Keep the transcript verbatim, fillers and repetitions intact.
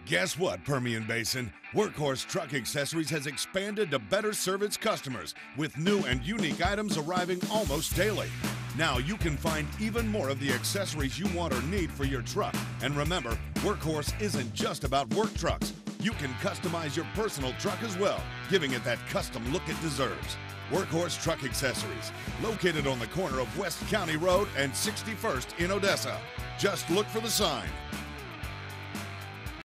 Guess what, Permian Basin? Workhorse Truck Accessories has expanded to better serve its customers with new and unique items arriving almost daily. Now you can find even more of the accessories you want or need for your truck. And remember, Workhorse isn't just about work trucks. You can customize your personal truck as well, giving it that custom look it deserves. Workhorse Truck Accessories, located on the corner of West County Road and sixty-first in Odessa. Just look for the sign.